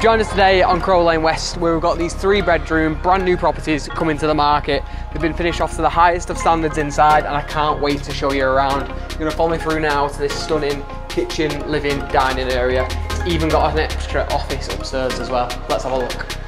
joined us today on Crow Lane West, where we've got these 3-bedroom, brand new properties coming to the market. They've been finished off to the highest of standards inside, and I can't wait to show you around. You're gonna follow me through now to this stunning kitchen, living, dining area. It's even got an extra office upstairs as well. Let's have a look.